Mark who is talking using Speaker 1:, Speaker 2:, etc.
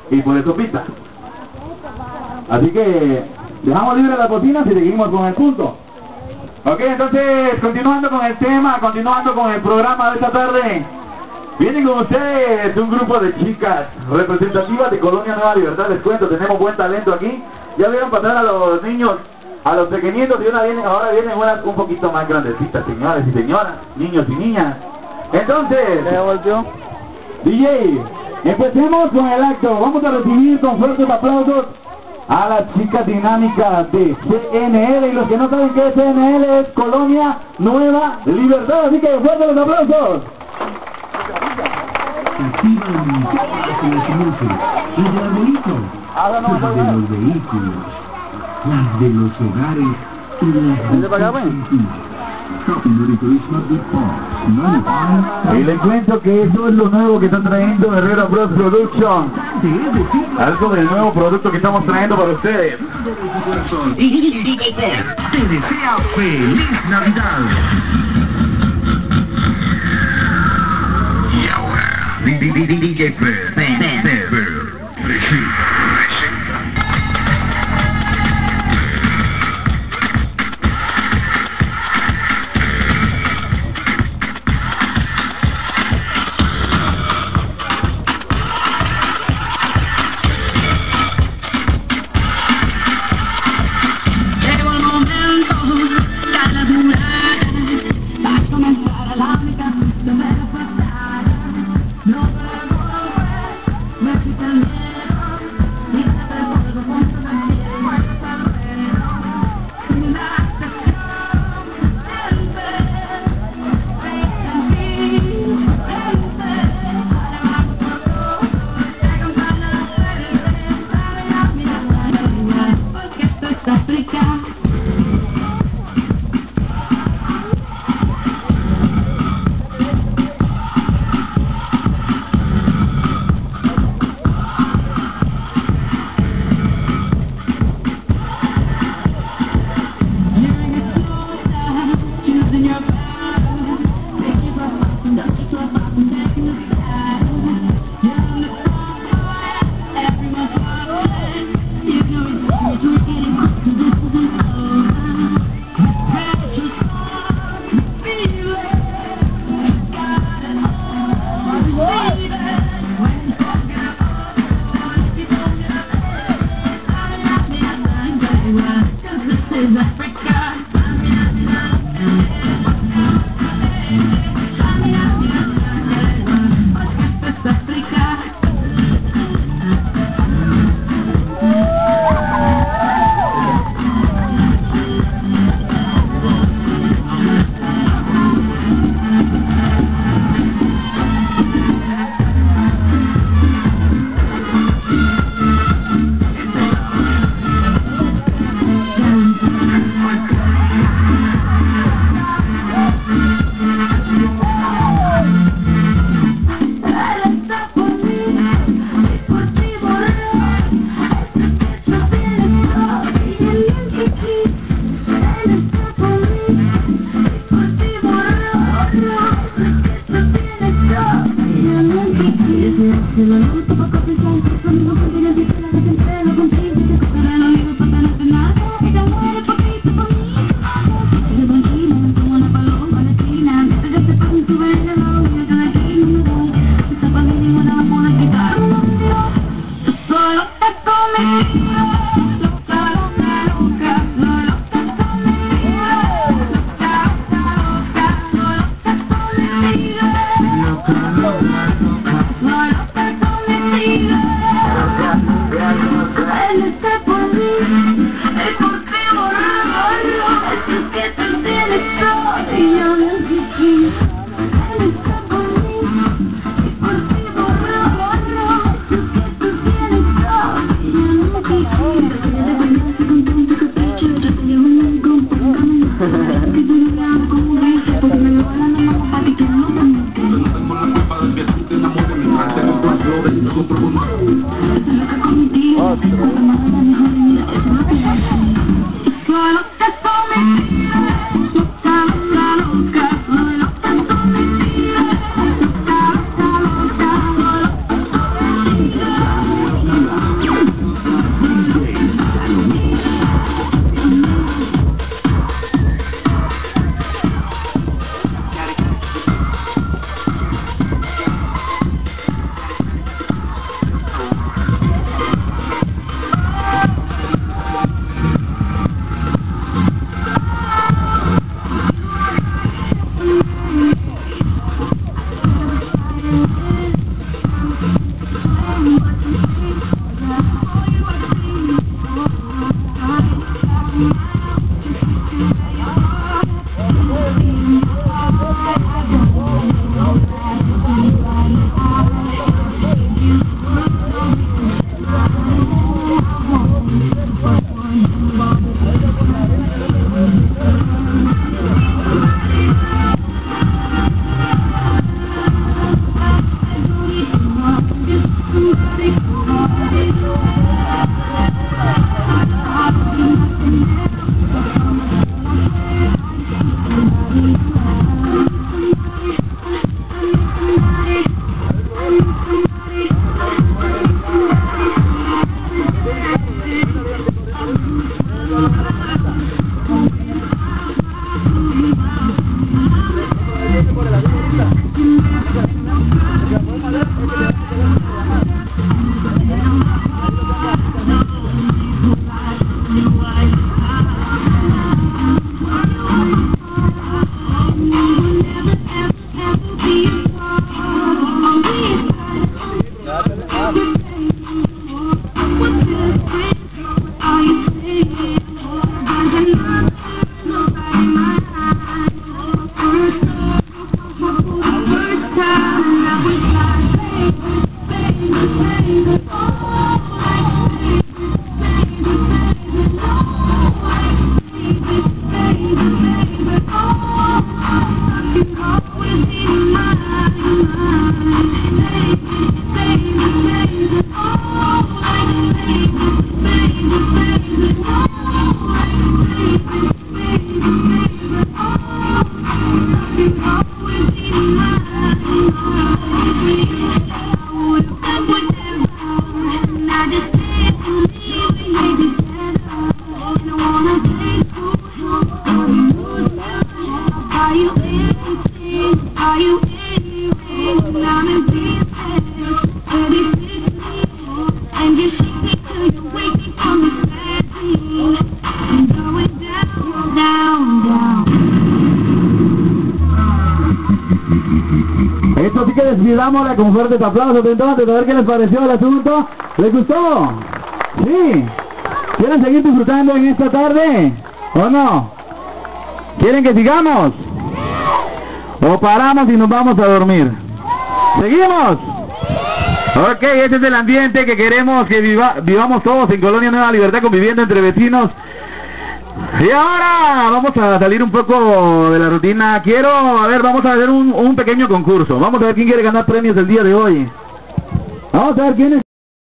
Speaker 1: y por eso pita. Así que dejamos libre las bocinas y seguimos con el punto. Ok, entonces continuando con el tema, continuando con el programa de esta tarde, vienen con ustedes un grupo de chicas representativas de Colonia Nueva Libertad. Les cuento, tenemos buen talento aquí. Ya vieron pasar a los niños, a los pequeñitos, y ahora vienen unas un poquito más grandecitas, señores y señoras, niños y niñas. Entonces, DJ, empecemos con el acto. Vamos a recibir con fuertes aplausos a las chicas dinámicas de CNL. Y los que no saben qué es CNL, es Colonia Nueva Libertad. Así que fuertes los aplausos.
Speaker 2: Hacia los inútiles, las de arbolitos, las de los vehículos, las de los hogares y las de la cultura.
Speaker 1: Y les cuento que eso es lo nuevo que está trayendo Herrera Bros Production. Algo del nuevo producto que estamos trayendo para ustedes.
Speaker 2: DJ Flair te desea feliz Navidad. Y ahora, DJ Flair.
Speaker 1: Esto sí que despidámosla con fuertes aplausos. Entonces, a ver qué les pareció el asunto. ¿Les gustó? ¿Sí? ¿Quieren seguir disfrutando en esta tarde? ¿O no? ¿Quieren que sigamos? ¿O paramos y nos vamos a dormir? ¿Seguimos? Ok, este es el ambiente que queremos que vivamos todos en Colonia Nueva Libertad, conviviendo entre vecinos. Y ahora vamos a salir un poco de la rutina. Vamos a hacer un pequeño concurso. Vamos a ver quién quiere ganar premios el día de hoy. Vamos a ver quién es.